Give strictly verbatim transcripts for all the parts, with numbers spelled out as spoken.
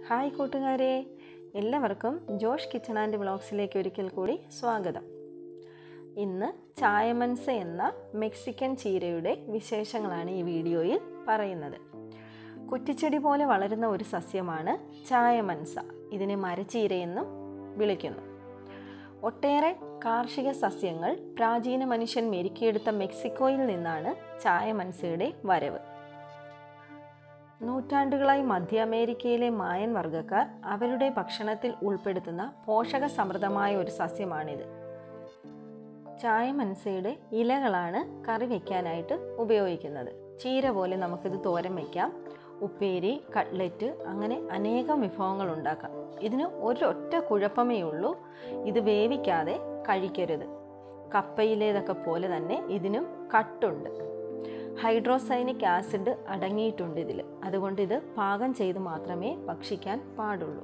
Hi കൂട്ടുകാരെ, എല്ലാവർക്കും Josh kitchen and വ്ളോഗ്സിലേക്ക് ഒരിക്കൽ കൂടി സ്വാഗതം. ഇന്ന് യമൻസ എന്ന മെക്സിക്കൻ ചീരയുടെ വിശേഷങ്ങളാണ് ഈ വീഡിയോയിൽ പറയുന്നത്. കുറ്റിച്ചെടി പോലെ വളരുന്ന ഒരു സസ്യമാണ് യമൻസ. ഇതിനെ മരച്ചീരയെന്നും വിളിക്കുന്നു. ഒട്ടേറെ കാർഷിക സസ്യങ്ങൾ പ്രാചീന മനുഷ്യൻ മെരുക്കിയെടുത്ത മെക്സിക്കോയിൽ നിന്നാണ് യമൻസയുടെ വരവ്. നൂറ്റാണ്ടുകളായി മധ്യ അമേരിക്കയിലെ മായൻ വർഗ്ഗക്കാർ അവരുടെ ഭക്ഷണത്തിൽ ഉൾപ്പെടുത്തുന്ന പോഷക സമൃദ്ധമായ ഒരു സസ്യമാണിത്. യമൻസയുടെ ഇലകളാണ് കറി വയ്ക്കാനായിട്ട് ഉപയോഗിക്കുന്നത്. ചീര പോലെ നമുക്കിത് തോരൻ വയ്ക്കാം, ഉപ്പേരി, കട്ട്ലറ്റ്, അങ്ങനെ അനേകം വിഭവങ്ങൾ ഉണ്ടാക്കാം. ഇതിന് ഒരൊറ്റ കുഴപ്പമേ ഉള്ളൂ, ഇത് വേവിക്കാതെ കഴിക്കരുത്. കപ്പയിലേതൊക്കെ പോലെ തന്നെ ഇതിനും കട്ടുണ്ട്. ഹൈഡ്രോസൈനിക് ആസിഡ് അടങ്ങിയിട്ടുണ്ട് ഇതിൽ. അതുകൊണ്ട് ഇത് പാകം ചെയ്ത് മാത്രമേ ഭക്ഷിക്കാൻ പാടുള്ളൂ.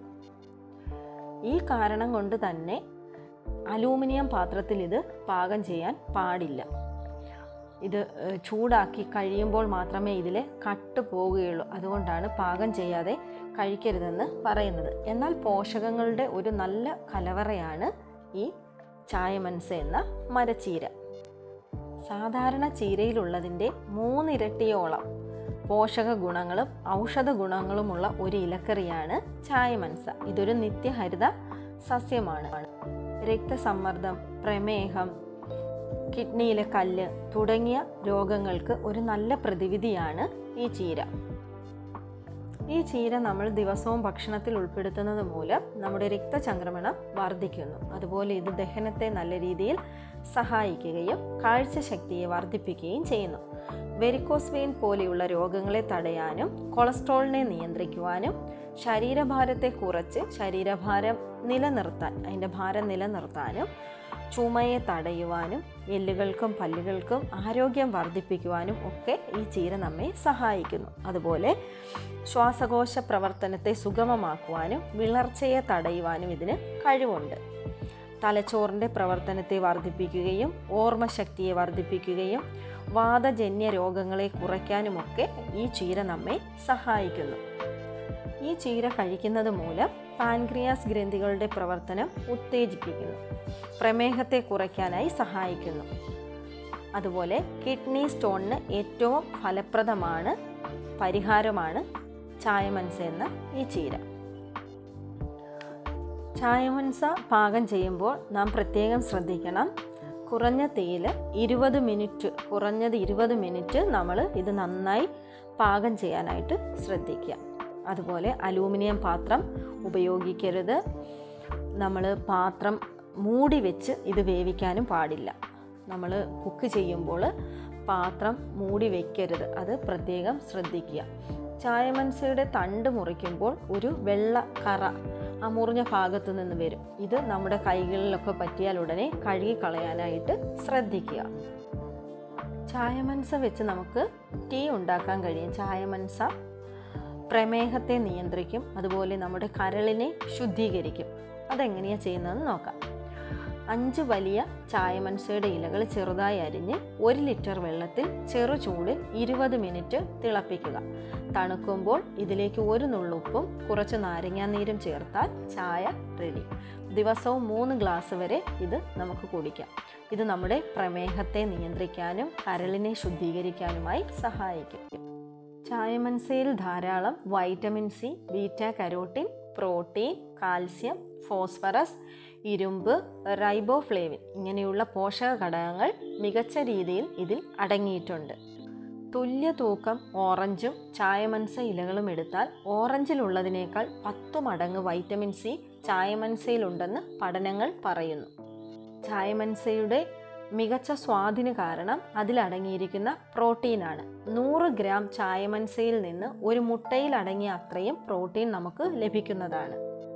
ഈ കാരണം കൊണ്ട് തന്നെ അലൂമിനിയം പാത്രത്തിൽ ഇത് പാകം ചെയ്യാൻ പാടില്ല. ഇത് ചൂടാക്കി കഴിയുമ്പോൾ മാത്രമേ ഇതിലെ കട്ട് പോവുകയുള്ളൂ. അതുകൊണ്ടാണ് പാകം ചെയ്യാതെ കഴിക്കരുതെന്ന് പറയുന്നത്. എന്നാൽ പോഷകങ്ങളുടെ ഒരു നല്ല കലവറയാണ് ഈ യമൻസ എന്ന മരച്ചീര. സാധാരണ ചീരയിലുള്ളതിൻ്റെ മൂന്നിരട്ടിയോളം പോഷക ഗുണങ്ങളും ഔഷധ ഗുണങ്ങളുമുള്ള ഒരു ഇലക്കറിയാണ് യമൻസ. ഇതൊരു നിത്യഹരിത സസ്യമാണ്. രക്തസമ്മർദ്ദം, പ്രമേഹം, കിഡ്നിയിലെ കല്ല് തുടങ്ങിയ രോഗങ്ങൾക്ക് ഒരു നല്ല പ്രതിവിധിയാണ് ഈ ചീര. ഈ ചീര നമ്മൾ ദിവസവും ഭക്ഷണത്തിൽ ഉൾപ്പെടുത്തുന്നത് മൂലം നമ്മുടെ രക്തചംക്രമണം വർദ്ധിക്കുന്നു. അതുപോലെ ഇത് ദഹനത്തെ നല്ല രീതിയിൽ സഹായിക്കുകയും കാഴ്ചശക്തിയെ വർദ്ധിപ്പിക്കുകയും ചെയ്യുന്നു. വെരിക്കോസ് വെയിൻ പോലെയുള്ള രോഗങ്ങളെ തടയാനും കൊളസ്ട്രോളിനെ നിയന്ത്രിക്കുവാനും ശരീരഭാരത്തെ കുറച്ച് ശരീരഭാരം നിലനിർത്താൻ അതിൻ്റെ ഭാരം നിലനിർത്താനും ചുമയെ തടയുവാനും എല്ലുകൾക്കും പല്ലുകൾക്കും ആരോഗ്യം വർദ്ധിപ്പിക്കുവാനും ഒക്കെ ഈ ചീര നമ്മെ സഹായിക്കുന്നു. അതുപോലെ ശ്വാസകോശ പ്രവർത്തനത്തെ സുഗമമാക്കുവാനും വിളർച്ചയെ തടയുവാനും ഇതിന് കഴിവുണ്ട്. തലച്ചോറിൻ്റെ പ്രവർത്തനത്തെ വർദ്ധിപ്പിക്കുകയും ഓർമ്മശക്തിയെ വർദ്ധിപ്പിക്കുകയും വാതജന്യ രോഗങ്ങളെ കുറയ്ക്കാനുമൊക്കെ ഈ ചീര നമ്മെ സഹായിക്കുന്നു. ഈ ചീര കഴിക്കുന്നത് മൂലം പാൻക്രിയാസ് ഗ്രന്ഥികളുടെ പ്രവർത്തനം ഉത്തേജിപ്പിക്കുന്നു, പ്രമേഹത്തെ കുറയ്ക്കാനായി സഹായിക്കുന്നു. അതുപോലെ കിഡ്നി സ്റ്റോണിന് ഏറ്റവും ഫലപ്രദമാണ്, പരിഹാരമാണ് യമൻസ എന്ന ഈ ചീര. യമൻസ പാകം ചെയ്യുമ്പോൾ നാം പ്രത്യേകം ശ്രദ്ധിക്കണം. കുറഞ്ഞ തീയിൽ ഇരുപത് മിനിറ്റ് കുറഞ്ഞത് ഇരുപത് മിനിറ്റ് നമ്മൾ ഇത് നന്നായി പാകം ചെയ്യാനായിട്ട് ശ്രദ്ധിക്കുക. അതുപോലെ അലൂമിനിയം പാത്രം ഉപയോഗിക്കരുത്. നമ്മൾ പാത്രം മൂടി വെച്ച് ഇത് വേവിക്കാനും പാടില്ല. നമ്മൾ കുക്ക് ചെയ്യുമ്പോൾ പാത്രം മൂടി വയ്ക്കരുത്, അത് പ്രത്യേകം ശ്രദ്ധിക്കുക. യമൻസയുടെ തണ്ട് മുറിക്കുമ്പോൾ ഒരു വെള്ള കറ ആ മുറിഞ്ഞ ഭാഗത്തു നിന്ന് വരും. ഇത് നമ്മുടെ കൈകളിലൊക്കെ പറ്റിയാൽ ഉടനെ കഴുകി കളയാനായിട്ട് ശ്രദ്ധിക്കുക. യമൻസ വെച്ച് നമുക്ക് ടീ ഉണ്ടാക്കാൻ കഴിയും. യമൻസ പ്രമേഹത്തെ നിയന്ത്രിക്കും, അതുപോലെ നമ്മുടെ കരളിനെ ശുദ്ധീകരിക്കും. അതെങ്ങനെയാണ് ചെയ്യുന്നതെന്ന് നോക്കാം. അഞ്ച് വലിയ യമൻസയുടെ ഇലകൾ ചെറുതായി അരിഞ്ഞ് ഒരു ലിറ്റർ വെള്ളത്തിൽ ചെറു ചൂടിൽ ഇരുപത് മിനിറ്റ് തിളപ്പിക്കുക. തണുക്കുമ്പോൾ ഇതിലേക്ക് ഒരു നുള്ളുപ്പും കുറച്ച് നാരങ്ങാനീരും ചേർത്താൽ ചായ റെഡി. ദിവസവും മൂന്ന് ഗ്ലാസ് വരെ ഇത് നമുക്ക് കുടിക്കാം. ഇത് നമ്മുടെ പ്രമേഹത്തെ നിയന്ത്രിക്കാനും കരളിനെ ശുദ്ധീകരിക്കാനുമായി സഹായിക്കും. യമൻസയിൽ ധാരാളം vitamin C, beta carotene, protein, calcium, phosphorus, ഇരുമ്പ്, റൈബോഫ്ലേവിൻ ഇങ്ങനെയുള്ള പോഷക ഘടകങ്ങൾ മികച്ച രീതിയിൽ ഇതിൽ അടങ്ങിയിട്ടുണ്ട്. തുല്യ തൂക്കം ഓറഞ്ചും യമൻസ ഇലകളും എടുത്താൽ ഓറഞ്ചിലുള്ളതിനേക്കാൾ പത്തു മടങ്ങ് വൈറ്റമിൻ സി യമൻസയിലുണ്ടെന്ന് പഠനങ്ങൾ പറയുന്നു. യമൻസയുടെ മികച്ച സ്വാദിന് കാരണം അതിലടങ്ങിയിരിക്കുന്ന പ്രോട്ടീനാണ്. നൂറ് ഗ്രാം യമൻസയിൽ നിന്ന് ഒരു മുട്ടയിൽ അടങ്ങിയ അത്രയും പ്രോട്ടീൻ നമുക്ക് ലഭിക്കുന്നതാണ്.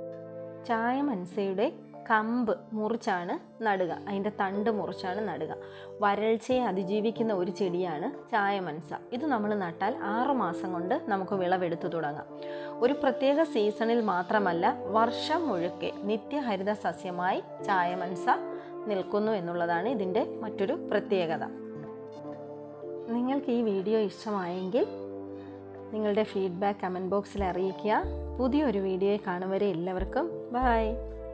യമൻസയുടെ കമ്പ് മുറിച്ചാണ് നടുക, അതിൻ്റെ തണ്ട് മുറിച്ചാണ് നടുക. വരൾച്ചയെ അതിജീവിക്കുന്ന ഒരു ചെടിയാണ് യമൻസ. ഇത് നമ്മൾ നട്ടാൽ ആറു മാസം കൊണ്ട് നമുക്ക് വിളവെടുത്തു തുടങ്ങാം. ഒരു പ്രത്യേക സീസണിൽ മാത്രമല്ല, വർഷം മുഴുക്കെ നിത്യഹരിത സസ്യമായി യമൻസ നിൽക്കുന്നു എന്നുള്ളതാണ് ഇതിൻ്റെ മറ്റൊരു പ്രത്യേകത. നിങ്ങൾക്ക് ഈ വീഡിയോ ഇഷ്ടമായെങ്കിൽ നിങ്ങളുടെ ഫീഡ്ബാക്ക് കമൻറ്റ് ബോക്സിൽ അറിയിക്കുക. പുതിയൊരു വീഡിയോയിൽ കാണും വരെ എല്ലാവർക്കും ബൈ.